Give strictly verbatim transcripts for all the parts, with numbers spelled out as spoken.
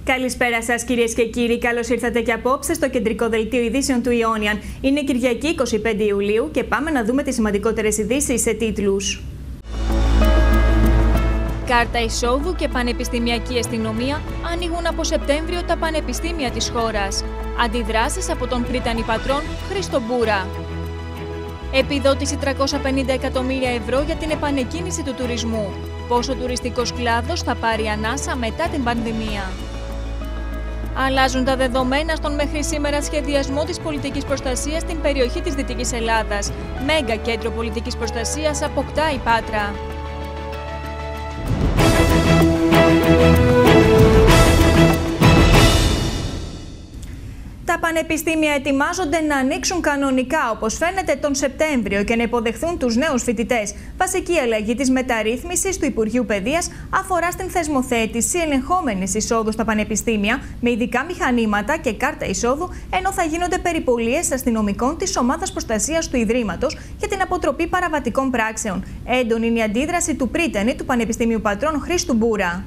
Καλησπέρα σας κυρίες και κύριοι, καλώς ήρθατε και απόψε στο κεντρικό δελτίο ειδήσεων του Ιόνιαν. Είναι Κυριακή είκοσι πέντε Ιουλίου και πάμε να δούμε τις σημαντικότερες ειδήσεις σε τίτλους. Κάρτα εισόδου και πανεπιστημιακή αστυνομία ανοίγουν από Σεπτέμβριο τα πανεπιστήμια της χώρας. Αντιδράσεις από τον πρίτανη πατρόν Χρήστο Μπούρα. Επιδότηση τριακόσια πενήντα εκατομμύρια ευρώ για την επανεκκίνηση του τουρισμού. Πόσο ο τουριστικός κλάδος θα πάρει ανάσα μετά την πανδημία. Αλλάζουν τα δεδομένα στον μέχρι σήμερα σχεδιασμό της πολιτικής προστασίας στην περιοχή της Δυτικής Ελλάδας. Μέγα κέντρο πολιτικής προστασίας αποκτά η Πάτρα. Τα πανεπιστήμια ετοιμάζονται να ανοίξουν κανονικά, όπως φαίνεται, τον Σεπτέμβριο και να υποδεχθούν τους νέους φοιτητές. Βασική αλλαγή της μεταρρύθμισης του Υπουργείου Παιδείας αφορά στην θεσμοθέτηση ελεγχόμενης εισόδου στα πανεπιστήμια με ειδικά μηχανήματα και κάρτα εισόδου, ενώ θα γίνονται περιπολίες αστυνομικών της Ομάδας Προστασίας του Ιδρύματος για την αποτροπή παραβατικών πράξεων. Έντονη είναι η αντίδραση του πρίτανη του Πανεπιστημίου Πατρών Χρήστου Μπούρα.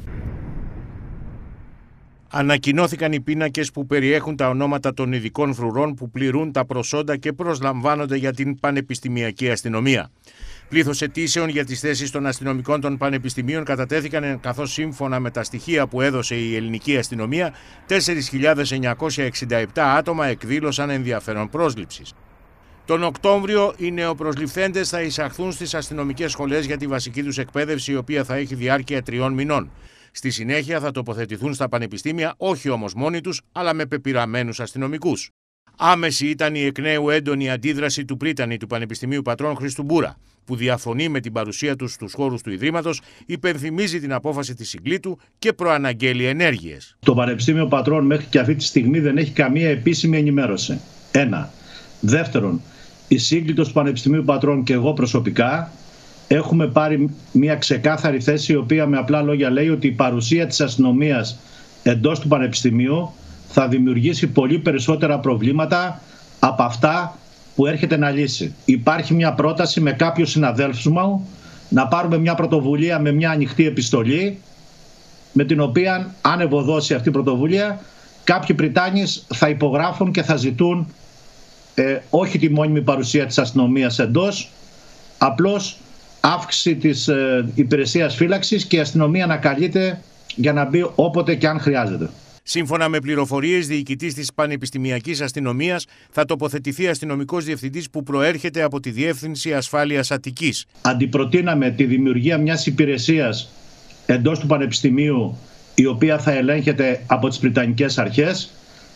Ανακοινώθηκαν οι πίνακες που περιέχουν τα ονόματα των ειδικών φρουρών που πληρούν τα προσόντα και προσλαμβάνονται για την πανεπιστημιακή αστυνομία. Πλήθος αιτήσεων για τις θέσεις των αστυνομικών των πανεπιστημίων κατατέθηκαν, καθώς σύμφωνα με τα στοιχεία που έδωσε η ελληνική αστυνομία, τέσσερις χιλιάδες εννιακόσια εξήντα επτά άτομα εκδήλωσαν ενδιαφέρον πρόσληψης. Τον Οκτώβριο οι νεοπροσληφθέντες θα εισαχθούν στις αστυνομικές σχολές για τη βασική τους εκπαίδευση, η οποία θα έχει διάρκεια τριών μηνών. Στη συνέχεια θα τοποθετηθούν στα πανεπιστήμια, όχι όμως μόνοι τους, αλλά με πεπειραμένους αστυνομικούς. Άμεση ήταν η εκ νέου έντονη αντίδραση του πρίτανη του Πανεπιστημίου Πατρών Χρήστου Μπούρα, που διαφωνεί με την παρουσία τους στους χώρους του Ιδρύματος, υπενθυμίζει την απόφαση της συγκλήτου και προαναγγέλει ενέργειες. Το Πανεπιστήμιο Πατρών μέχρι και αυτή τη στιγμή δεν έχει καμία επίσημη ενημέρωση. Ένα. Δεύτερον, η σύγκλητος του Πανεπιστημίου Πατρών και εγώ προσωπικά έχουμε πάρει μια ξεκάθαρη θέση, η οποία με απλά λόγια λέει ότι η παρουσία της αστυνομίας εντός του Πανεπιστημίου θα δημιουργήσει πολύ περισσότερα προβλήματα από αυτά που έρχεται να λύσει. Υπάρχει μια πρόταση με κάποιους συναδέλφους μου να πάρουμε μια πρωτοβουλία με μια ανοιχτή επιστολή, με την οποία, αν ευωδώσει αυτή η πρωτοβουλία, κάποιοι Πριτάνης θα υπογράφουν και θα ζητούν ε, όχι τη μόνιμη παρουσία της αστυνομίας εντός, απλώς αύξηση της ε, υπηρεσίας φύλαξης και η αστυνομία να καλείται για να μπει όποτε και αν χρειάζεται. Σύμφωνα με πληροφορίες, διοικητής της Πανεπιστημιακής Αστυνομίας θα τοποθετηθεί αστυνομικός διευθυντής που προέρχεται από τη Διεύθυνση Ασφάλειας Αττικής. Αντιπροτείναμε τη δημιουργία μιας υπηρεσίας εντός του Πανεπιστημίου, η οποία θα ελέγχεται από τις Βρετανικές αρχές,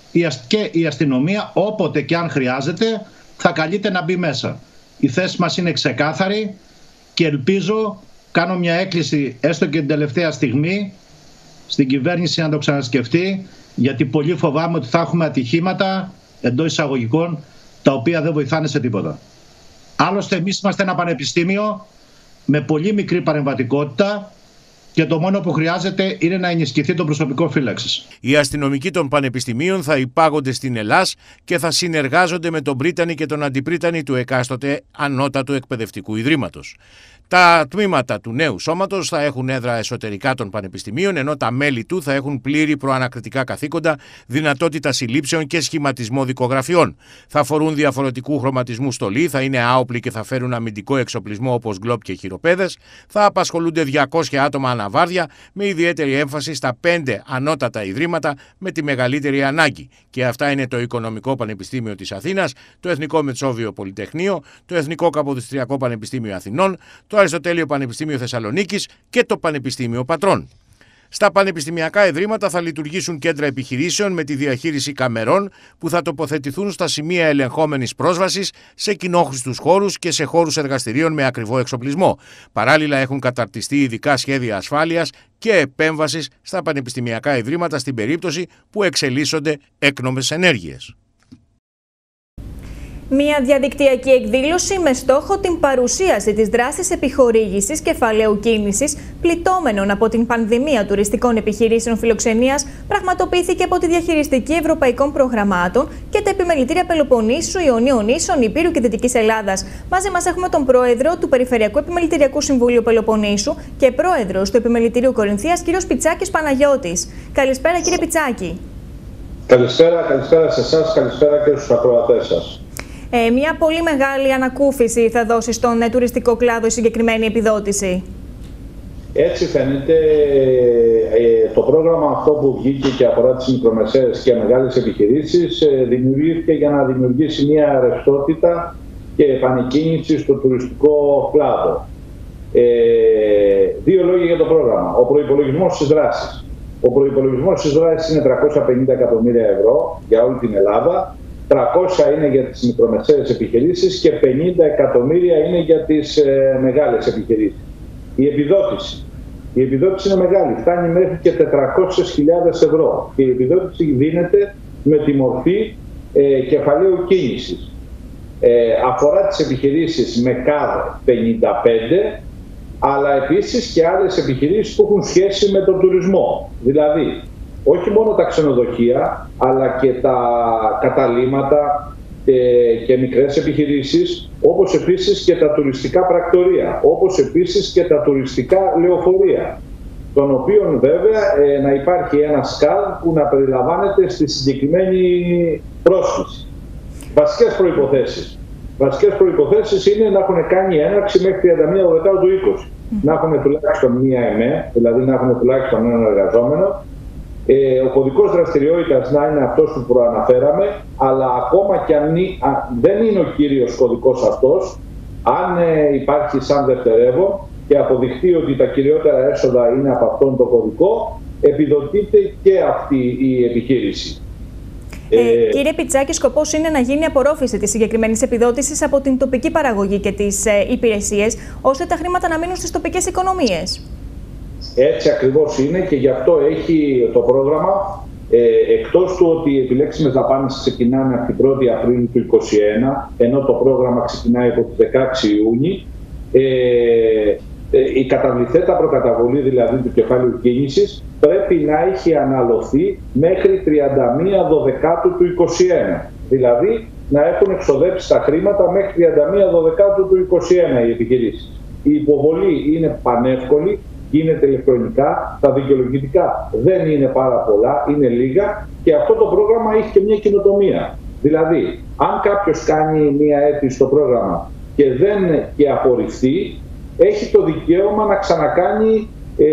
και η αστυνομία όποτε και αν χρειάζεται θα καλείται να μπει μέσα. Η θέση μας είναι ξεκάθαρη. Και ελπίζω, κάνω μια έκκληση έστω και την τελευταία στιγμή στην κυβέρνηση να το ξανασκεφτεί, γιατί πολύ φοβάμαι ότι θα έχουμε ατυχήματα εντός εισαγωγικών τα οποία δεν βοηθάνε σε τίποτα. Άλλωστε εμείς είμαστε ένα πανεπιστήμιο με πολύ μικρή παρεμβατικότητα και το μόνο που χρειάζεται είναι να ενισχυθεί το προσωπικό φύλαξης. Οι αστυνομικοί των πανεπιστημίων θα υπάγονται στην Ελλάς και θα συνεργάζονται με τον πρίτανη και τον αντιπρίτανη του εκάστοτε ανώτατου εκπαιδευτικού ιδρύματος. Τα τμήματα του νέου σώματος θα έχουν έδρα εσωτερικά των πανεπιστημίων, ενώ τα μέλη του θα έχουν πλήρη προανακριτικά καθήκοντα, δυνατότητα συλλήψεων και σχηματισμό δικογραφιών. Θα αφορούν διαφορετικού χρωματισμού στολή, θα είναι άοπλοι και θα φέρουν αμυντικό εξοπλισμό όπως γκλόπ και χειροπέδες. Θα απασχολούνται διακόσια άτομα αναβάρδια, με ιδιαίτερη έμφαση στα πέντε ανώτατα ιδρύματα με τη μεγαλύτερη ανάγκη. Και αυτά είναι το Οικονομικό Πανεπιστήμιο της Αθήνας, το Εθνικό Μετσόβιο Πολυτεχνείο, το Εθνικό Καποδιστριακό Πανεπιστήμιο Αθηνών, το Αριστοτέλειο Πανεπιστήμιο Θεσσαλονίκης και το Πανεπιστήμιο Πατρών. Στα πανεπιστημιακά ιδρύματα θα λειτουργήσουν κέντρα επιχειρήσεων με τη διαχείριση καμερών που θα τοποθετηθούν στα σημεία ελεγχόμενης πρόσβασης, σε κοινόχρηστους χώρους και σε χώρους εργαστηρίων με ακριβό εξοπλισμό. Παράλληλα, έχουν καταρτιστεί ειδικά σχέδια ασφάλειας και επέμβασης στα πανεπιστημιακά ιδρύματα στην περίπτωση που εξελίσσονται έκνομες ενέργειες. Μια διαδικτυακή εκδήλωση με στόχο την παρουσίαση της δράσης επιχορήγησης κεφαλαίου κίνησης πληττόμενων από την πανδημία τουριστικών επιχειρήσεων φιλοξενίας πραγματοποιήθηκε από τη Διαχειριστική Ευρωπαϊκών Προγραμμάτων και τα Επιμελητήρια Πελοποννήσου, Ιωνίων Νήσων, Υπήρου και Δυτικής Ελλάδας. Μαζί μας έχουμε τον πρόεδρο του Περιφερειακού Επιμελητηριακού Συμβουλίου Πελοποννήσου και πρόεδρος του Επιμελητηρίου Κορινθίας, κ. Πιτσάκης Παναγιώτης. Καλησπέρα, κύριε Πιτσάκη. Καλησπέρα, καλησπέρα σε εσάς, καλησπέρα και στους ακροατές σας. Ε, μια πολύ μεγάλη ανακούφιση θα δώσει στον ε, τουριστικό κλάδο η συγκεκριμένη επιδότηση. Έτσι φαίνεται, ε, το πρόγραμμα αυτό που βγήκε και αφορά τις μικρομεσαίες και μεγάλες επιχειρήσεις ε, δημιουργήθηκε για να δημιουργήσει μια ρευστότητα και επανεκκίνηση στο τουριστικό κλάδο. Ε, δύο λόγια για το πρόγραμμα. Ο προϋπολογισμός της δράσης. Ο προϋπολογισμός της δράσης είναι τριακόσια πενήντα εκατομμύρια ευρώ για όλη την Ελλάδα. τριακόσια είναι για τις μικρομεσαίες επιχειρήσεις και πενήντα εκατομμύρια είναι για τις ε, μεγάλες επιχειρήσεις. Η επιδότηση. Η επιδότηση είναι μεγάλη, φτάνει μέχρι και τετρακόσιες χιλιάδες ευρώ και η επιδότηση δίνεται με τη μορφή ε, κεφαλαίου κίνησης. Ε, αφορά τις επιχειρήσεις με ΚΑΔ πενήντα πέντε, αλλά επίσης και άλλες επιχειρήσεις που έχουν σχέση με τον τουρισμό. Δηλαδή, όχι μόνο τα ξενοδοχεία, αλλά και τα καταλύματα και, και μικρές επιχειρήσεις, όπως επίσης και τα τουριστικά πρακτορεία, όπως επίσης και τα τουριστικά λεωφορεία, των οποίων βέβαια ε, να υπάρχει ένα ΣΚΑΔ που να περιλαμβάνεται στη συγκεκριμένη πρόσκληση. Βασικές προϋποθέσεις. Βασικές προϋποθέσεις είναι να έχουν κάνει έναρξη μέχρι τριάντα μία Δεκάτου του είκοσι. Mm. Να έχουν τουλάχιστον μία ΕΜΕ, δηλαδή να έχουν τουλάχιστον έναν εργαζόμενο. Ε, ο κωδικός δραστηριότητας να είναι αυτός που προαναφέραμε, αλλά ακόμα και αν δεν είναι ο κύριος κωδικός αυτός, αν ε, υπάρχει σαν δευτερεύον και αποδειχτεί ότι τα κυριότερα έσοδα είναι από αυτόν τον κωδικό, επιδοτείται και αυτή η επιχείρηση. Ε, ε, κύριε Πιτσάκη, σκοπός είναι να γίνει απορρόφηση της συγκεκριμένης επιδότησης από την τοπική παραγωγή και τις ε, υπηρεσίες, ώστε τα χρήματα να μείνουν στις τοπικές οικονομίες. Έτσι ακριβώς είναι και γι' αυτό έχει το πρόγραμμα, ε, εκτός του ότι οι επιλέξιμες δαπάνες ξεκινάνε από την πρώτη Απριλίου του είκοσι ένα, ενώ το πρόγραμμα ξεκινάει από τις δεκαέξι Ιουνίου, ε, ε, η καταβληθέτα προκαταβολή δηλαδή του κεφάλαιου κίνησης πρέπει να έχει αναλωθεί μέχρι τριάντα μία Δεκάτου του είκοσι ένα. Δηλαδή να έχουν εξοδέψει τα χρήματα μέχρι τριάντα μία Δεκάτου του είκοσι ένα οι επιχειρήσεις. Η υποβολή είναι πανεύκολη, γίνεται ηλεκτρονικά, τα δικαιολογητικά δεν είναι πάρα πολλά, είναι λίγα και αυτό το πρόγραμμα έχει και μια καινοτομία. Δηλαδή, αν κάποιος κάνει μια αίτηση στο πρόγραμμα και δεν και απορριφθεί, έχει το δικαίωμα να ξανακάνει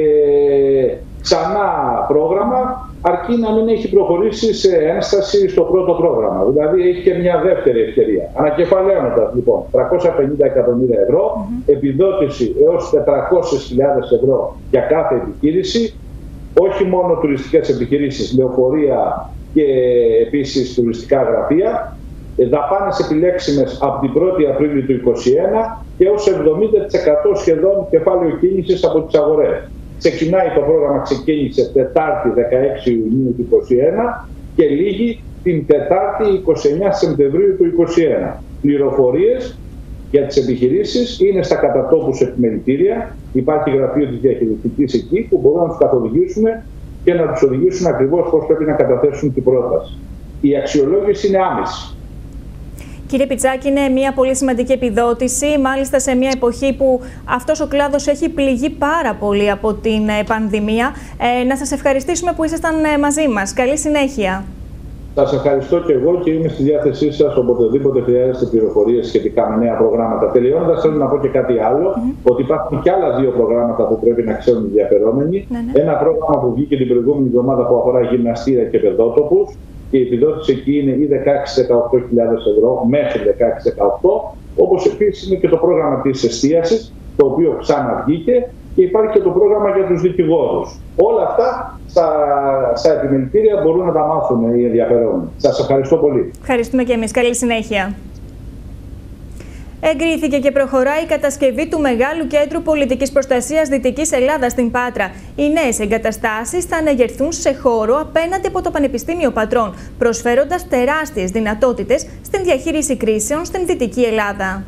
ε, ξανά πρόγραμμα, αρκεί να μην έχει προχωρήσει σε ένσταση στο πρώτο πρόγραμμα. Δηλαδή έχει και μια δεύτερη ευκαιρία. Ανακεφαλαίωνοντας λοιπόν τριακόσια πενήντα εκατομμύρια ευρώ, mm-hmm. επιδότηση έως τετρακόσιες χιλιάδες ευρώ για κάθε επιχείρηση, όχι μόνο τουριστικές επιχειρήσεις, λεωφορεία και επίσης τουριστικά γραφεία, δαπάνες επιλέξιμες από την πρώτη Απριλίου του είκοσι ένα και έως εβδομήντα τοις εκατό σχεδόν κεφάλαιο κίνησης από τις αγορές. Ξεκινάει το πρόγραμμα, ξεκίνησε Τετάρτη δεκαέξι Ιουνίου του είκοσι ένα και λήγει την Τετάρτη είκοσι εννέα Σεπτεμβρίου του είκοσι ένα. Πληροφορίες για τις επιχειρήσεις είναι στα κατατόπους επιμελητήρια. Υπάρχει γραφείο της διαχειριστικής εκεί που μπορούν να τους καθοδηγήσουν και να τους οδηγήσουν ακριβώς πώς πρέπει να καταθέσουν την πρόταση. Η αξιολόγηση είναι άμεση. Κύριε Πιτσάκη, είναι μια πολύ σημαντική επιδότηση, μάλιστα σε μια εποχή που αυτός ο κλάδος έχει πληγεί πάρα πολύ από την πανδημία. Ε, να σας ευχαριστήσουμε που ήσασταν μαζί μας. Καλή συνέχεια. Σας ευχαριστώ και εγώ και είμαι στη διάθεσή σας οποτεδήποτε χρειάζεστε πληροφορίες σχετικά με νέα προγράμματα. Τελειώνοντας, θέλω να πω και κάτι άλλο, mm-hmm. ότι υπάρχουν και άλλα δύο προγράμματα που πρέπει να ξέρουν οι ενδιαφερόμενοι. Mm-hmm. Ένα πρόγραμμα που βγήκε την προηγούμενη εβδομάδα που αφορά γυμναστήρια και παιδότοπους. Και η επιδότηση εκεί είναι ή δεκαέξι με δεκαοκτώ χιλιάδες ευρώ μέχρι δεκαέξι με δεκαοκτώ, όπως επίσης είναι και το πρόγραμμα της εστίασης, το οποίο ξαναβγήκε και υπάρχει και το πρόγραμμα για τους δικηγόρους. Όλα αυτά στα, στα επιμελητήρια μπορούν να τα μάθουν οι ενδιαφερόμενοι. Σας ευχαριστώ πολύ. Ευχαριστούμε και εμείς. Καλή συνέχεια. Εγκρίθηκε και προχωράει η κατασκευή του Μεγάλου Κέντρου Πολιτικής Προστασίας Δυτικής Ελλάδας στην Πάτρα. Οι νέες εγκαταστάσεις θα αναγερθούν σε χώρο απέναντι από το Πανεπιστήμιο Πατρών, προσφέροντας τεράστιες δυνατότητες στην διαχείριση κρίσεων στην Δυτική Ελλάδα.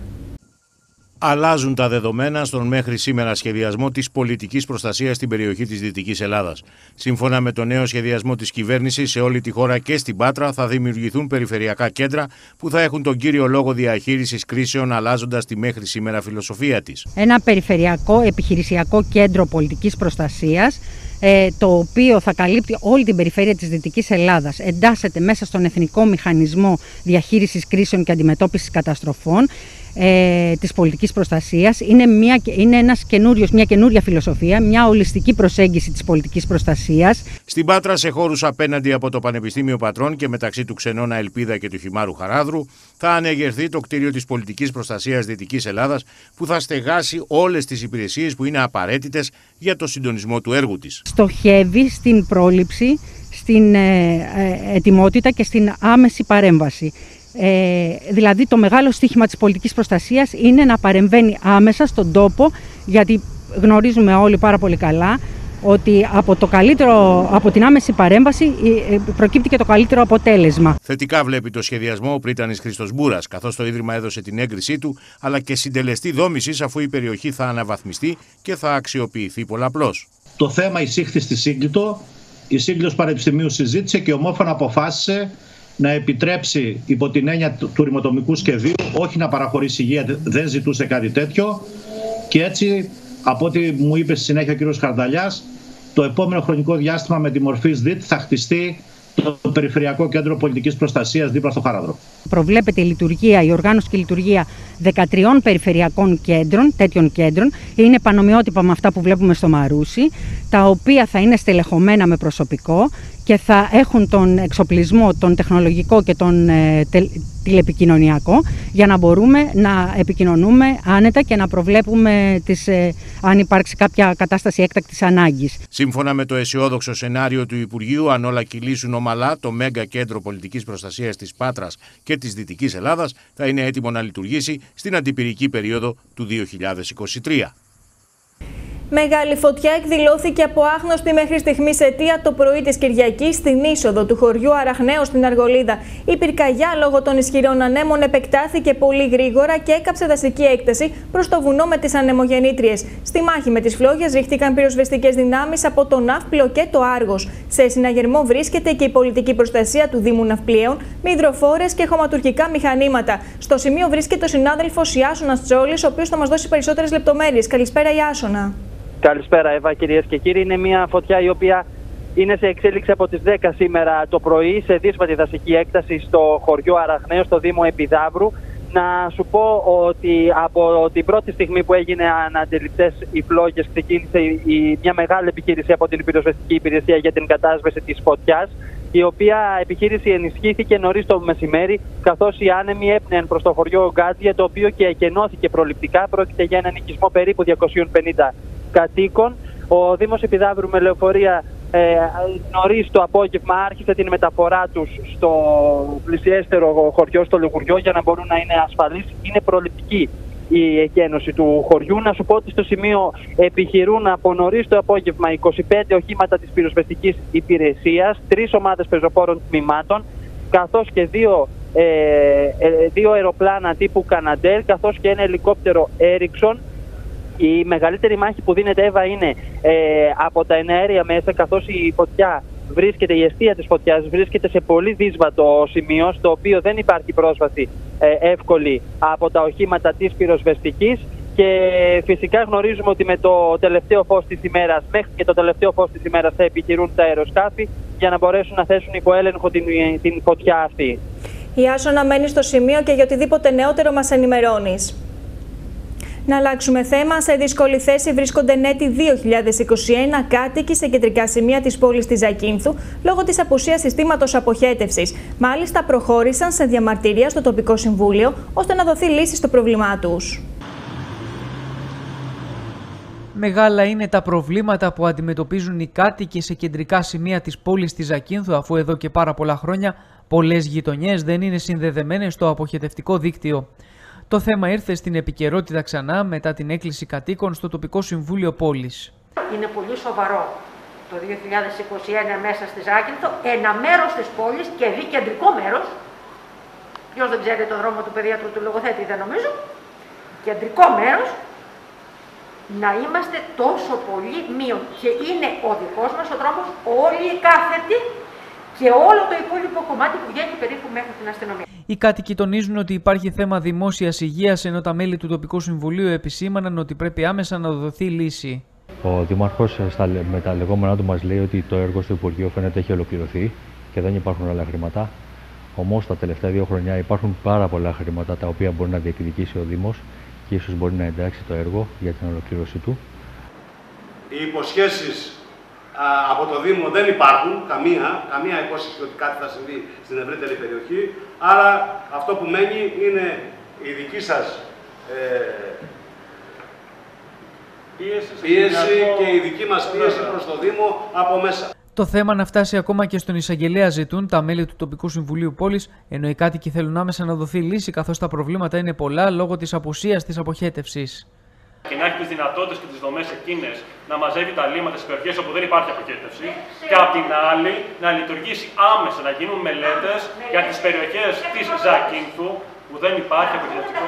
Αλλάζουν τα δεδομένα στον μέχρι σήμερα σχεδιασμό της πολιτικής προστασίας στην περιοχή της Δυτικής Ελλάδας. Σύμφωνα με το νέο σχεδιασμό της κυβέρνησης, σε όλη τη χώρα και στην Πάτρα θα δημιουργηθούν περιφερειακά κέντρα που θα έχουν τον κύριο λόγο διαχείρισης κρίσεων, αλλάζοντας τη μέχρι σήμερα φιλοσοφία της. Ένα περιφερειακό επιχειρησιακό κέντρο πολιτικής προστασίας, το οποίο θα καλύπτει όλη την περιφέρεια της Δυτικής Ελλάδας, εντάσσεται μέσα στον Εθνικό Μηχανισμό Διαχείρισης Κρίσεων και Αντιμετώπισης Καταστροφών ε, της πολιτικής προστασίας. Είναι, μια, είναι ένας καινούριος, μια καινούρια φιλοσοφία, μια ολιστική προσέγγιση της πολιτικής προστασίας. Στην Πάτρα, σε χώρους απέναντι από το Πανεπιστήμιο Πατρών και μεταξύ του Ξενώνα Ελπίδα και του Χυμάρου Χαράδρου, θα ανεγερθεί το κτίριο της πολιτικής προστασίας Δυτικής Ελλάδας, που θα στεγάσει όλες τις υπηρεσίες που είναι απαραίτητες για το συντονισμό του έργου της. Στοχεύει στην πρόληψη, στην ε, ε, ετοιμότητα και στην άμεση παρέμβαση. Ε, δηλαδή το μεγάλο στίχημα της πολιτικής προστασίας είναι να παρεμβαίνει άμεσα στον τόπο, γιατί γνωρίζουμε όλοι πάρα πολύ καλά ότι από, το καλύτερο, από την άμεση παρέμβαση προκύπτει και το καλύτερο αποτέλεσμα. Θετικά βλέπει το σχεδιασμό ο πρίτανης Χρήστος Μπούρας, καθώς το Ίδρυμα έδωσε την έγκρισή του, αλλά και συντελεστή δόμησης, αφού η περιοχή θα αναβαθμιστεί και θα αξιοποιηθεί πολλαπλώς. Το θέμα εισήχθη στη Σύγκλιτο, η Σύγκλιτος Πανεπιστημίου συζήτησε και ομόφωνα αποφάσισε να επιτρέψει υπό την έννοια του ρηματομικού σχεδίου, όχι να παραχωρήσει υγεία, δεν ζητούσε κάτι τέτοιο, και έτσι, από ό,τι μου είπε στη συνέχεια ο κύριος Χαρδαλιάς, το επόμενο χρονικό διάστημα με τη μορφή ΣΔΙΤ θα χτιστεί το Περιφερειακό Κέντρο Πολιτικής Προστασίας δίπλα στο Χαράδρο. Προβλέπεται η λειτουργία, η οργάνωση και η λειτουργία δεκατριών περιφερειακών κέντρων, τέτοιων κέντρων. Είναι πανομοιότυπα με αυτά που βλέπουμε στο Μαρούσι, τα οποία θα είναι στελεχωμένα με προσωπικό και θα έχουν τον εξοπλισμό, τον τεχνολογικό και τον ε, τε, τηλεπικοινωνιακό, για να μπορούμε να επικοινωνούμε άνετα και να προβλέπουμε τις, ε, αν υπάρξει κάποια κατάσταση έκτακτης ανάγκης. Σύμφωνα με το αισιόδοξο σενάριο του Υπουργείου, αν όλα κυλήσουν ομαλά, το Μέγα Κέντρο Πολιτικής Προστασίας της Πάτρας και της Δυτικής Ελλάδας θα είναι έτοιμο να λειτουργήσει στην αντιπυρική περίοδο του δύο χιλιάδες είκοσι τρία. Μεγάλη φωτιά εκδηλώθηκε από άγνωστη μέχρι στιγμής αιτία το πρωί της Κυριακής στην είσοδο του χωριού Αραχνέως στην Αργολίδα. Η πυρκαγιά λόγω των ισχυρών ανέμων επεκτάθηκε πολύ γρήγορα και έκαψε δασική έκταση προς το βουνό με τις ανεμογεννήτριες. Στη μάχη με τις φλόγες ρίχτηκαν πυροσβεστικές δυνάμεις από το Ναύπλιο και το Άργος. Σε συναγερμό βρίσκεται και η πολιτική προστασία του Δήμου Ναυπλίων με υδροφόρες και χωματουργικά μηχανήματα. Στο σημείο βρίσκεται ο συνάδελφος Ιάσονας Τσόλης, ο οποίος θα μας δώσει περισσότερες λεπτομέρειες. Καλησπέρα, Ιάσονα. Καλησπέρα, Εύα, κυρίες και κύριοι. Είναι μια φωτιά η οποία είναι σε εξέλιξη από τις δέκα σήμερα το πρωί, σε δύσβατη δασική έκταση στο χωριό Αραχνέως, στο Δήμο Επιδαύρου. Να σου πω ότι από την πρώτη στιγμή που έγινε αναντιληπτές οι φλόγες, ξεκίνησε η, μια μεγάλη επιχείρηση από την πυροσβεστική υπηρεσία για την κατάσβεση της φωτιάς, η οποία επιχείρηση ενισχύθηκε νωρίς το μεσημέρι, καθώς οι άνεμοι έπνεαν προς το χωριό Γκάτζια, το οποίο και εκενώθηκε προληπτικά. Πρόκειται για έναν οικισμό περίπου διακόσιους πενήντα κατοίκων. Ο Δήμος Επιδαύρου με λεωφορεία ε, νωρίς το απόγευμα άρχισε την μεταφορά τους στο πλησιέστερο χωριό, στο Λιγουριό, για να μπορούν να είναι ασφαλείς. Είναι προληπτική η εκένωση του χωριού. Να σου πω ότι στο σημείο επιχειρούν από νωρίς το απόγευμα είκοσι πέντε οχήματα της πυροσβεστικής υπηρεσίας, τρεις ομάδες πεζοπόρων τμήματων, καθώς και δύο, ε, ε, δύο αεροπλάνα τύπου Καναντέρ, καθώς και ένα ελικόπτερο Έριξον. Η μεγαλύτερη μάχη που δίνεται, Εύα, είναι ε, από τα εναέρια μέσα, καθώς η φωτιά βρίσκεται, η αιστεία της φωτιάς βρίσκεται σε πολύ δύσβατο σημείο, στο οποίο δεν υπάρχει πρόσβαση ε, εύκολη από τα οχήματα της πυροσβεστικής. Και φυσικά γνωρίζουμε ότι με το τελευταίο φως της ημέρας, μέχρι και το τελευταίο φως της ημέρας, θα επιχειρούν τα αεροσκάφη για να μπορέσουν να θέσουν υπό έλεγχο την, την φωτιά αυτή. Η Άσονα μένει στο σημείο και για οτιδήποτε νεότερο μας ενημερώνεις. Να αλλάξουμε θέμα. Σε δύσκολη θέση βρίσκονται εν έτη δύο χιλιάδες είκοσι ένα κάτοικοι σε κεντρικά σημεία της πόλης της Ζακίνθου λόγω της απουσίας συστήματος αποχέτευσης. Μάλιστα, προχώρησαν σε διαμαρτυρία στο τοπικό συμβούλιο ώστε να δοθεί λύση στο πρόβλημά τους. Μεγάλα είναι τα προβλήματα που αντιμετωπίζουν οι κάτοικοι σε κεντρικά σημεία της πόλης της Ζακίνθου, αφού εδώ και πάρα πολλά χρόνια πολλές γειτονιές δεν είναι συνδεδεμένες στο αποχετευτικό δίκτυο. Το θέμα ήρθε στην επικαιρότητα ξανά μετά την έκκληση κατοίκων στο τοπικό συμβούλιο πόλης. Είναι πολύ σοβαρό το δύο χιλιάδες είκοσι ένα μέσα στη Ζάκυνθο ένα μέρος της πόλης και δι κεντρικό μέρος. Ποιος δεν ξέρει τον δρόμο του παιδίατρου του λογοθέτη, δεν νομίζω. Κεντρικό μέρος. Να είμαστε τόσο πολύ μείον. Και είναι ο δικός μας ο δρόμος, όλοι οι κάθετοι και όλο το υπόλοιπο κομμάτι που βγαίνει περίπου μέχρι την αστυνομία. Οι κάτοικοι τονίζουν ότι υπάρχει θέμα δημόσιας υγείας, ενώ τα μέλη του τοπικού συμβουλίου επισήμαναν ότι πρέπει άμεσα να δοθεί λύση. Ο Δήμαρχος με τα λεγόμενά του μας λέει ότι το έργο στο Υπουργείο φαίνεται έχει ολοκληρωθεί και δεν υπάρχουν άλλα χρήματα. Όμως τα τελευταία δύο χρονιά υπάρχουν πάρα πολλά χρήματα τα οποία μπορεί να διεκδικήσει ο Δήμος και ίσως μπορεί να εντάξει το έργο για την ολοκλήρωσή του. Οι υποσχέσεις α, από το Δήμο δεν υπάρχουν, καμία, καμία υπόσχεση ότι κάτι θα συμβεί στην ευρύτερη περιοχή. Άρα αυτό που μένει είναι η δική σας ε, πίεση, πίεση και η δική μας πίεση προς το Δήμο από μέσα. Το θέμα να φτάσει ακόμα και στον εισαγγελέα ζητούν τα μέλη του τοπικού συμβουλίου πόλης, ενώ οι κάτοικοι θέλουν άμεσα να δοθεί λύση, καθώς τα προβλήματα είναι πολλά λόγω της απουσίας της αποχέτευσης. Και να έχει τις δυνατότητες και τις δομές εκείνες να μαζεύει τα λίμματα στις περιοχές όπου δεν υπάρχει αποχέτευση, και απ' την άλλη να λειτουργήσει άμεσα, να γίνουν μελέτες για τις περιοχές της Ζακύνθου που δεν υπάρχει αποχέτευση.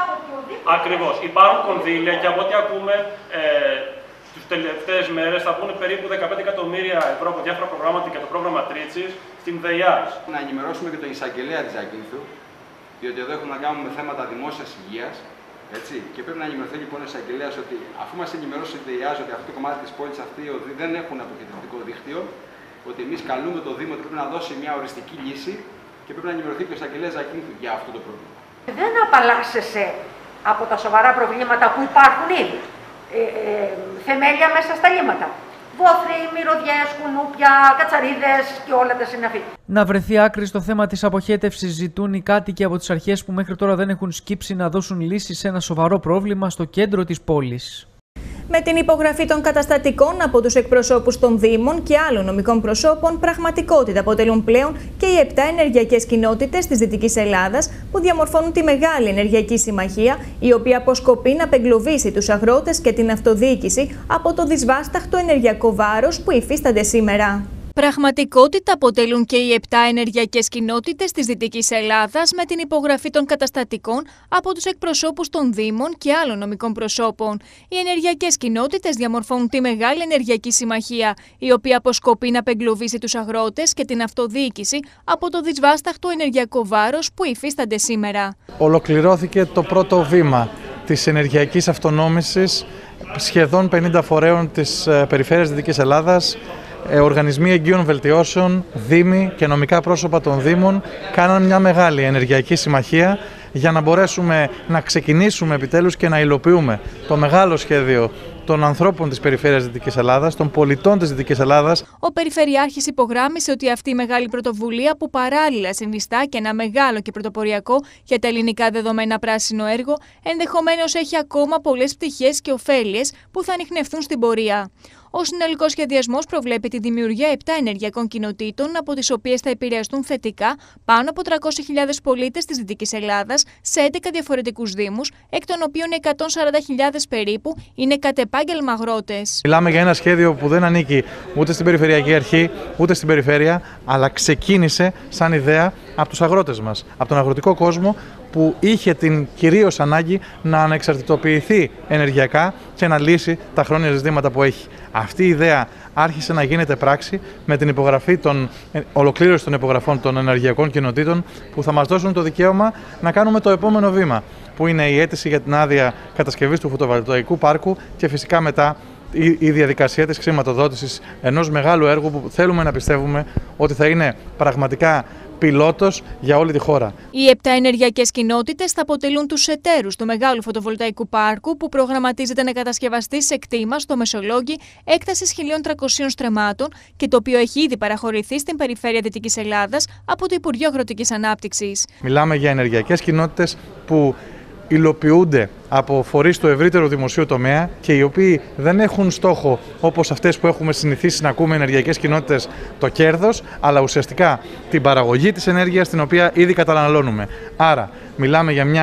Ακριβώς. Υπάρχουν κονδύλια και από ό,τι ακούμε ε, τις τελευταίες μέρες θα βγουν περίπου δεκαπέντε εκατομμύρια ευρώ από διάφορα προγράμματα και το πρόγραμμα Τρίτσης στην ΔΕΙΑΣ. Να ενημερώσουμε και τον εισαγγελέα της Ζακύνθου, διότι εδώ έχουμε να κάνουμε θέματα δημόσιας υγείας. Έτσι. Και πρέπει να ενημερωθεί λοιπόν ο εισαγγελέας ότι αφού μας ενημερώσει η ΔΕΙΑΣ ότι αυτό το κομμάτι της πόλης αυτή δεν έχουν αποχετευτικό δίκτυο, ότι εμείς καλούμε το Δήμο ότι πρέπει να δώσει μια οριστική λύση και πρέπει να ενημερωθεί και ο εισαγγελέας Ζακύνθου για αυτό το πρόβλημα. Δεν απαλλάσσεσαι από τα σοβαρά προβλήματα που υπάρχουν ήδη. Ε, ε, θεμέλια μέσα στα λίμματα. Βόθροι, μυρωδιές, κουνούπια, κατσαρίδες και όλα τα συναφή. Να βρεθεί άκρη στο θέμα της αποχέτευσης ζητούν οι κάτοικοι από τις αρχές που μέχρι τώρα δεν έχουν σκύψει να δώσουν λύση σε ένα σοβαρό πρόβλημα στο κέντρο της πόλης. Με την υπογραφή των καταστατικών από τους εκπροσώπους των Δήμων και άλλων νομικών προσώπων, πραγματικότητα αποτελούν πλέον και οι επτά ενεργειακές κοινότητες της Δυτικής Ελλάδας που διαμορφώνουν τη Μεγάλη Ενεργειακή Συμμαχία, η οποία αποσκοπεί να απεγκλωβίσει τους αγρότες και την αυτοδιοίκηση από το δυσβάσταχτο ενεργειακό βάρος που υφίστανται σήμερα. Πραγματικότητα αποτελούν και οι επτά ενεργειακές κοινότητες της Δυτικής Ελλάδας με την υπογραφή των καταστατικών από τους εκπροσώπους των Δήμων και άλλων νομικών προσώπων. Οι ενεργειακές κοινότητες διαμορφώνουν τη Μεγάλη Ενεργειακή Συμμαχία, η οποία αποσκοπεί να απεγκλωβίσει τους αγρότες και την αυτοδιοίκηση από το δυσβάσταχτο ενεργειακό βάρος που υφίστανται σήμερα. Ολοκληρώθηκε το πρώτο βήμα της ενεργειακής αυτονόμησης σχεδόν πενήντα φορέων της περιφέρειας Δυτικής Ελλάδας. Οργανισμοί εγγύων βελτιώσεων, δήμοι και νομικά πρόσωπα των Δήμων κάναν μια μεγάλη ενεργειακή συμμαχία για να μπορέσουμε να ξεκινήσουμε επιτέλους και να υλοποιούμε το μεγάλο σχέδιο των ανθρώπων της περιφέρειας Δυτικής Ελλάδας, των πολιτών της Δυτικής Ελλάδας. Ο Περιφερειάρχης υπογράμμισε ότι αυτή η μεγάλη πρωτοβουλία, που παράλληλα συνιστά και ένα μεγάλο και πρωτοποριακό για τα ελληνικά δεδομένα πράσινο έργο, ενδεχομένως έχει ακόμα πολλές πτυχές και ωφέλειες που θα ανιχνευτούν στην πορεία. Ο συνολικός σχεδιασμός προβλέπει τη δημιουργία επτά ενεργειακών κοινοτήτων, από τις οποίες θα επηρεαστούν θετικά πάνω από τριακόσιες χιλιάδες πολίτες της Δυτικής Ελλάδας σε έντεκα διαφορετικούς δήμους, εκ των οποίων εκατόν σαράντα χιλιάδες περίπου είναι κατ' επάγγελμα αγρότες. Μιλάμε για ένα σχέδιο που δεν ανήκει ούτε στην Περιφερειακή Αρχή, ούτε στην Περιφέρεια, αλλά ξεκίνησε σαν ιδέα από τους αγρότες μας, από τον αγροτικό κόσμο, που είχε την κυρίως ανάγκη να ανεξαρτητοποιηθεί ενεργειακά και να λύσει τα χρόνια ζητήματα που έχει. Αυτή η ιδέα άρχισε να γίνεται πράξη με την υπογραφή των, ολοκλήρωση των υπογραφών των ενεργειακών κοινοτήτων, που θα μας δώσουν το δικαίωμα να κάνουμε το επόμενο βήμα, που είναι η αίτηση για την άδεια κατασκευής του φωτοβολταϊκού πάρκου και φυσικά μετά η διαδικασία της χρηματοδότησης ενός μεγάλου έργου που θέλουμε να πιστεύουμε ότι θα είναι πραγματικά πιλότος για όλη τη χώρα. Οι επτά ενεργειακές κοινότητες θα αποτελούν τους εταίρους του μεγάλου φωτοβολταϊκού πάρκου, που προγραμματίζεται να κατασκευαστεί σε κτήμα στο Μεσολόγγι έκτασης χίλια τριακοσίων στρεμμάτων και το οποίο έχει ήδη παραχωρηθεί στην Περιφέρεια Δυτικής Ελλάδας από το Υπουργείο Αγροτικής Ανάπτυξης. Μιλάμε για ενεργειακές κοινότητες που υλοποιούνται από φορείς του ευρύτερου δημοσίου τομέα και οι οποίοι δεν έχουν στόχο, όπως αυτές που έχουμε συνηθίσει να ακούμε ενεργειακές κοινότητες, το κέρδος, αλλά ουσιαστικά την παραγωγή της ενέργειας την οποία ήδη καταναλώνουμε. Άρα μιλάμε για μια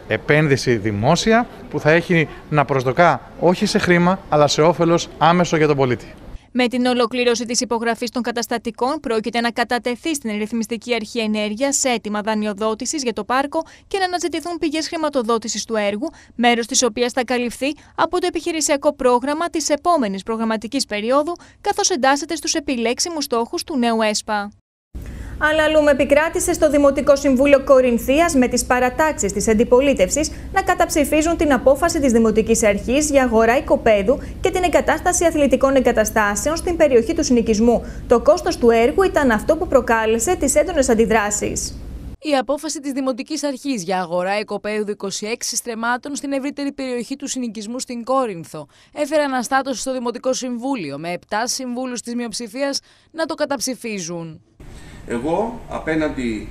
επένδυση δημόσια που θα έχει να προσδοκά όχι σε χρήμα αλλά σε όφελος άμεσο για τον πολίτη. Με την ολοκλήρωση της υπογραφής των καταστατικών, πρόκειται να κατατεθεί στην Ρυθμιστική Αρχή Ενέργειας σε αίτημα δανειοδότησης για το πάρκο και να αναζητηθούν πηγές χρηματοδότησης του έργου, μέρος της οποίας θα καλυφθεί από το επιχειρησιακό πρόγραμμα της επόμενης προγραμματικής περίοδου, καθώς εντάσσεται στους επιλέξιμους στόχους του νέου ΕΣΠΑ. Αλλαλούμε επικράτησε στο Δημοτικό Συμβούλιο Κορινθίας με τις παρατάξεις της αντιπολίτευσης να καταψηφίζουν την απόφαση της Δημοτικής Αρχής για αγορά οικοπαίδου και την εγκατάσταση αθλητικών εγκαταστάσεων στην περιοχή του συνοικισμού. Το κόστος του έργου ήταν αυτό που προκάλεσε τις έντονες αντιδράσεις. Η απόφαση της Δημοτικής Αρχής για αγορά οικοπαίδου είκοσι έξι στρεμμάτων στην ευρύτερη περιοχή του συνοικισμού στην Κόρινθο έφερε αναστάτωση στο Δημοτικό Συμβούλιο, με επτά συμβούλους της μειοψηφίας να το καταψηφίζουν. Εγώ, απέναντι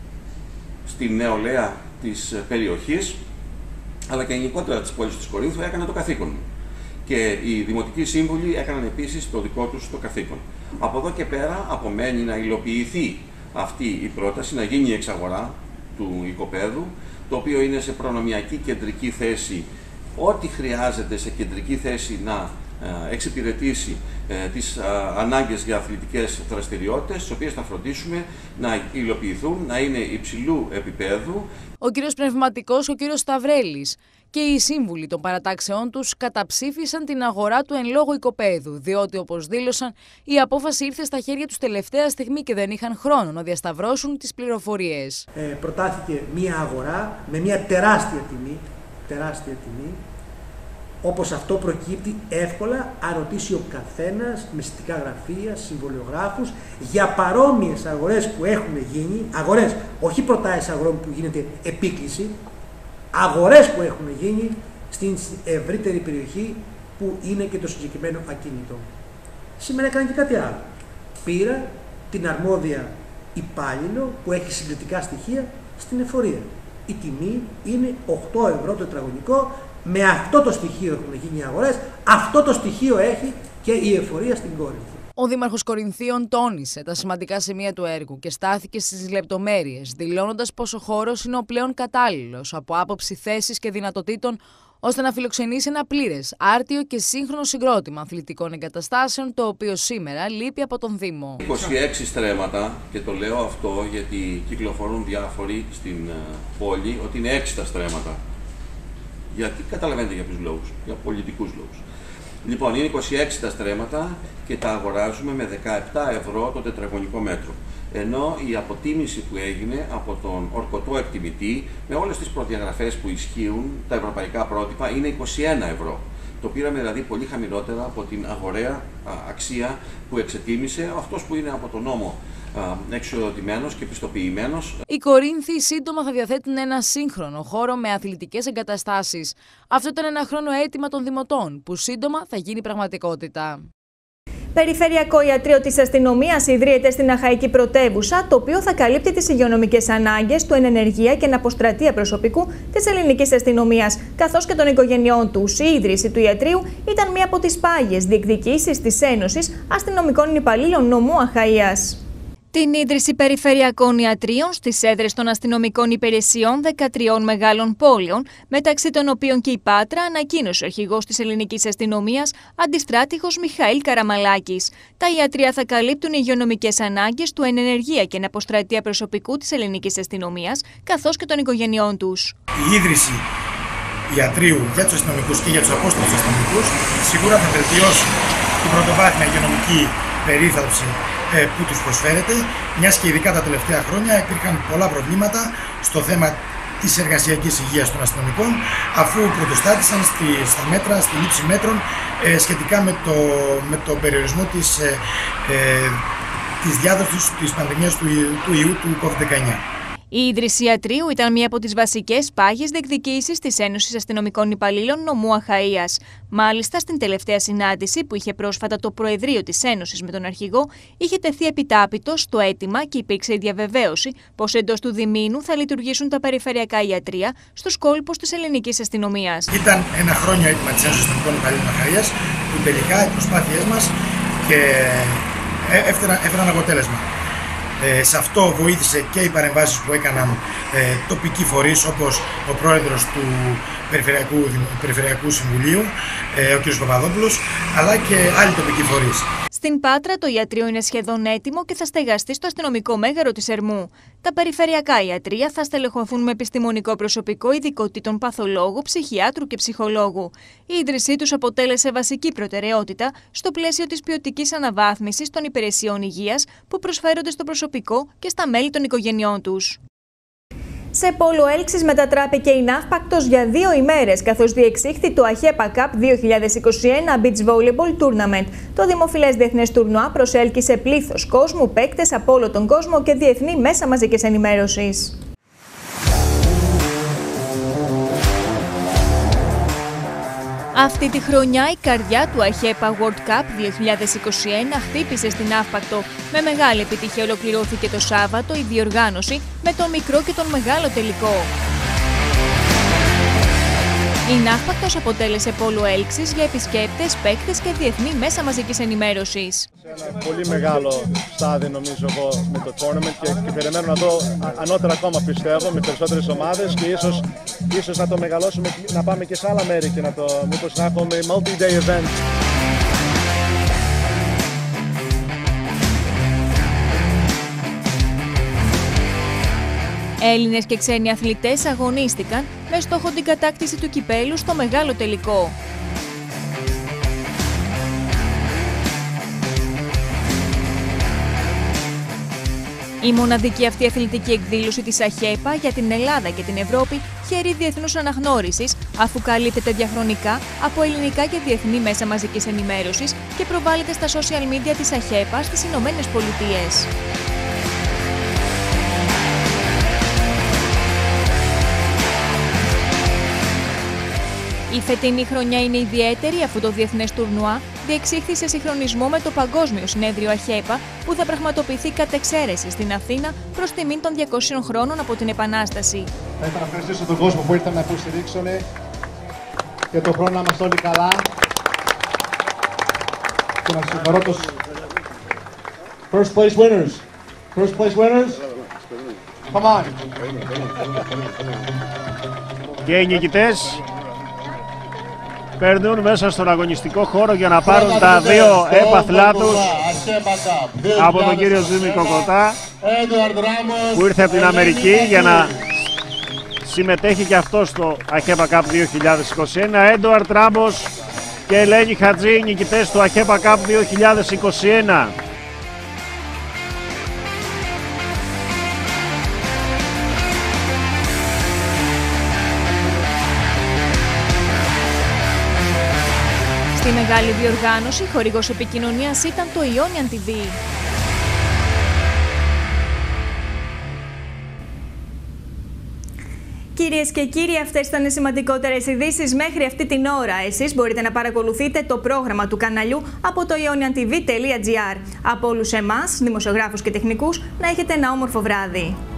στην νεολαία της περιοχής, αλλά και γενικότερα της πόλης της Κορίνθου, έκανα το καθήκον μου. Και οι δημοτικοί σύμβουλοι έκαναν επίσης το δικό τους το καθήκον. Από εδώ και πέρα απομένει να υλοποιηθεί αυτή η πρόταση, να γίνει η εξαγορά του οικοπαίδου, το οποίο είναι σε προνομιακή κεντρική θέση, ό,τι χρειάζεται σε κεντρική θέση να εξυπηρετήσει ε, τις α, ανάγκες για αθλητικές δραστηριότητες, τις οποίες θα φροντίσουμε να υλοποιηθούν, να είναι υψηλού επίπεδου. Ο κύριος Πνευματικός, ο κύριος Σταυρέλης και οι σύμβουλοι των παρατάξεών τους καταψήφισαν την αγορά του εν λόγω οικοπαίδου, διότι, όπως δήλωσαν, η απόφαση ήρθε στα χέρια τους τελευταία στιγμή και δεν είχαν χρόνο να διασταυρώσουν τις πληροφορίες. Ε, προτάθηκε μία αγορά με μία τεράστια τιμή, τεράστια τιμή, όπως αυτό προκύπτει εύκολα αν ρωτήσει ο καθένας μυστικά γραφεία, συμβολιογράφους για παρόμοιες αγορές που έχουν γίνει, αγορές, όχι προτάσεις αγορών που γίνεται επίκληση, αγορές που έχουν γίνει στην ευρύτερη περιοχή που είναι και το συγκεκριμένο ακίνητο. Σήμερα έκανα και κάτι άλλο. Πήρα την αρμόδια υπάλληλο που έχει συγκριτικά στοιχεία στην εφορία. Η τιμή είναι οκτώ ευρώ το τετραγωνικό. Με αυτό το στοιχείο έχουν γίνει οι αγορές, αυτό το στοιχείο έχει και η εφορία στην Κόρινθο. Ο Δήμαρχος Κορινθίων τόνισε τα σημαντικά σημεία του έργου και στάθηκε στις λεπτομέρειες, δηλώνοντας πως ο χώρος είναι ο πλέον κατάλληλος από άποψη θέσης και δυνατοτήτων, ώστε να φιλοξενήσει ένα πλήρες, άρτιο και σύγχρονο συγκρότημα αθλητικών εγκαταστάσεων, το οποίο σήμερα λείπει από τον Δήμο. είκοσι έξι στρέμματα, και το λέω αυτό γιατί κυκλοφορούν διάφοροι στην πόλη, ότι είναι έξι τα στρέμματα. Γιατί καταλαβαίνετε για ποιους λόγους, για πολιτικούς λόγους. Λοιπόν, είναι είκοσι έξι τα στρέμματα και τα αγοράζουμε με δεκαεπτά ευρώ το τετραγωνικό μέτρο. Ενώ η αποτίμηση που έγινε από τον ορκωτό εκτιμητή, με όλες τις προδιαγραφές που ισχύουν, τα ευρωπαϊκά πρότυπα, είναι είκοσι ένα ευρώ. Το πήραμε δηλαδή πολύ χαμηλότερα από την αγοραία αξία που εξετίμησε αυτός που είναι από τον νόμο εξοδοτημένος και πιστοποιημένος. Οι Κορίνθιοι σύντομα θα διαθέτουν ένα σύγχρονο χώρο με αθλητικές εγκαταστάσεις. Αυτό ήταν ένα χρόνο αίτημα των δημοτών, που σύντομα θα γίνει πραγματικότητα. Περιφερειακό Ιατρείο της Αστυνομίας ιδρύεται στην Αχαϊκή Πρωτεύουσα, το οποίο θα καλύπτει τις υγειονομικές ανάγκες του εν ενεργεία και εν αποστρατεία προσωπικού της ελληνικής αστυνομίας, καθώς και των οικογενειών τους. Η ίδρυση του Ιατρείου ήταν μία από τις πάγιες διεκδικήσεις της Ένωσης Αστυνομικών Υπαλλήλων Νομού Αχαΐας. Την ίδρυση περιφερειακών ιατρίων στις έδρες των αστυνομικών υπηρεσιών δεκατριών μεγάλων πόλεων, μεταξύ των οποίων και η Πάτρα, ανακοίνωσε ο αρχηγός της ελληνικής αστυνομίας, αντιστράτηγος Μιχαήλ Καραμαλάκης. Τα ιατρεία θα καλύπτουν υγειονομικές ανάγκες του εν ενεργεία και εν αποστρατεία προσωπικού της ελληνικής αστυνομίας, καθώς και των οικογενειών τους. Η ίδρυση ιατρείου για τους αστυνομικούς και για τους απόστολους αστυνομικούς σίγουρα θα βελτιώσει την πρωτοβάθμια υγειονομική περίθαλψη που τους προσφέρεται, μιας και ειδικά τα τελευταία χρόνια υπήρχαν πολλά προβλήματα στο θέμα της εργασιακής υγείας των αστυνομικών, αφού πρωτοστάτησαν στη, στα μέτρα, στη λήψη μέτρων ε, σχετικά με, το, με τον περιορισμό της, ε, ε, της διάδοσης της πανδημίας του, του ιού του κόβιντ δεκαεννιά. Η ίδρυση ιατρείου ήταν μία από τις βασικές πάγιες διεκδικήσεις της Ένωσης Αστυνομικών Υπαλλήλων Νομού Αχαΐας. Μάλιστα, στην τελευταία συνάντηση που είχε πρόσφατα το Προεδρείο της Ένωσης με τον αρχηγό, είχε τεθεί επιτάπητος το αίτημα και υπήρξε η διαβεβαίωση πως εντός του διμήνου θα λειτουργήσουν τα περιφερειακά ιατρεία στους κόλπους της ελληνικής αστυνομίας. Ήταν ένα χρόνιο αίτημα της Ένωσης Αστυνομικών Υπαλλήλων Αχαΐας, που τελικά οι προσπάθειές μας και έφεραν αποτέλεσμα. Ε, σε αυτό βοήθησε και οι παρεμβάσεις που έκαναν ε, τοπικοί φορείς, όπως ο πρόεδρος του Περιφερειακού, Περιφερειακού Συμβουλίου, ε, ο κ. Παπαδόπουλος, αλλά και άλλοι τοπικοί φορείς. Στην Πάτρα το ιατρείο είναι σχεδόν έτοιμο και θα στεγαστεί στο αστυνομικό μέγαρο της Ερμού. Τα περιφερειακά ιατρεία θα στελεχωθούν με επιστημονικό προσωπικό ειδικοτήτων παθολόγου, ψυχιάτρου και ψυχολόγου. Η ίδρυσή τους αποτέλεσε βασική προτεραιότητα στο πλαίσιο της ποιοτικής αναβάθμισης των υπηρεσιών υγείας που προσφέρονται στο προσωπικό και στα μέλη των οικογενειών τους. Σε πόλο έλξης μετατράπηκε η ναύπακτος για δύο ημέρες, καθώς διεξήχθη το ΑΧΕΠΑ Cup δύο χιλιάδες είκοσι ένα Beach Volleyball Tournament. Το δημοφιλές διεθνές τουρνουά προσέλκυσε πλήθος κόσμου, παίκτες από όλο τον κόσμο και διεθνή μέσα μαζικής ενημέρωσης. Αυτή τη χρονιά η καρδιά του ΑΧΕΠΑ World Cup δύο χιλιάδες είκοσι ένα χτύπησε στην ναύπακτο. Με μεγάλη επιτυχία ολοκληρώθηκε το Σάββατο η διοργάνωση με τον μικρό και τον μεγάλο τελικό. Η ναύπακτος αποτέλεσε πόλο έλξης για επισκέπτες, παίκτες και διεθνή μέσα μαζικής ενημέρωσης. Ένα πολύ μεγάλο στάδιο νομίζω εγώ με το tournament και, και περιμένω να δω ανώτερα ακόμα πιστεύω με περισσότερες ομάδες και ίσως, ίσως να το μεγαλώσουμε, να πάμε και σε άλλα μέρη και να το, μήπως να έχουμε multi-day event. Έλληνες και ξένοι αθλητές αγωνίστηκαν με στόχο την κατάκτηση του κυπέλου στο μεγάλο τελικό. Η μοναδική αυτή αθλητική εκδήλωση της ΑΧΕΠΑ για την Ελλάδα και την Ευρώπη χαίρει διεθνούς αναγνώρισης, αφού καλύπτεται διαχρονικά από ελληνικά και διεθνή μέσα μαζικής ενημέρωσης και προβάλλεται στα social media της ΑΧΕΠΑ στις Ηνωμένες Πολιτείες. Η φετινή χρονιά είναι ιδιαίτερη αφού το διεθνές τουρνουά διεξήχθη σε συγχρονισμό με το Παγκόσμιο Συνέδριο ΑΧΕΠΑ που θα πραγματοποιηθεί κατ' εξαίρεση στην Αθήνα προς τιμήν των διακοσίων χρόνων από την Επανάσταση. Θα ήθελα να ευχαριστήσω τον κόσμο που ήρθαν να υποστηρίξουν και τον χρόνο να είμαστε όλοι καλά και να συγχαρώ τους first place winners. First place winners. Come on. Και οι νικητές παίρνουν μέσα στον αγωνιστικό χώρο για να πάρουν τα δύο έπαθλά τους από τον κύριο Ζήμη Κοκοτά που ήρθε από την Αμερική για να συμμετέχει και αυτό στο ΑΧΕΠΑ Cup δύο χιλιάδες είκοσι ένα. Έντουαρτ Ράμπος και Ελένη Χατζή, νικητές του ΑΧΕΠΑ Cup δύο χιλιάδες είκοσι ένα. Στη μεγάλη διοργάνωση, χορηγός επικοινωνίας ήταν το Ionian τι βι. Κυρίες και κύριοι, αυτές ήταν οι σημαντικότερες ειδήσεις μέχρι αυτή την ώρα. Εσείς μπορείτε να παρακολουθείτε το πρόγραμμα του καναλιού από το ionian t v τελεία g r. Από όλους εμάς, δημοσιογράφους και τεχνικούς, να έχετε ένα όμορφο βράδυ.